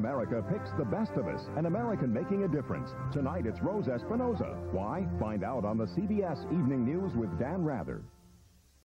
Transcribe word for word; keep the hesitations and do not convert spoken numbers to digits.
America picks the best of us, an American making a difference. Tonight it's Rose Espinoza. Why? Find out on the C B S Evening News with Dan Rather.